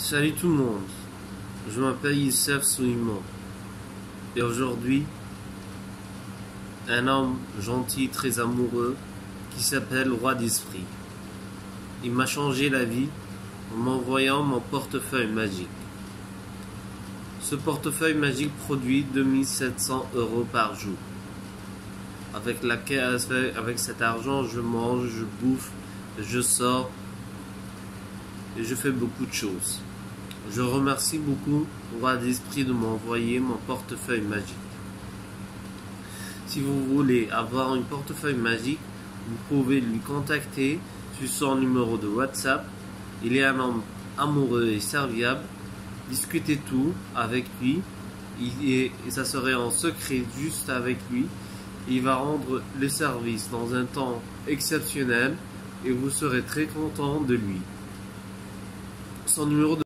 Salut tout le monde, je m'appelle Youssef Souimon et aujourd'hui, un homme gentil, très amoureux, qui s'appelle Roi d'Esprit. Il m'a changé la vie en m'envoyant mon portefeuille magique. Ce portefeuille magique produit 2700 € par jour. Avec cet argent, je mange, je bouffe, je sors et je fais beaucoup de choses. Je remercie beaucoup Roi d'Esprit de m'envoyer mon portefeuille magique. Si vous voulez avoir un portefeuille magique, vous pouvez lui contacter sur son numéro de WhatsApp. Il est un homme amoureux et serviable. Discutez tout avec lui et ça serait en secret juste avec lui. Il va rendre le service dans un temps exceptionnel et vous serez très content de lui. Son numéro de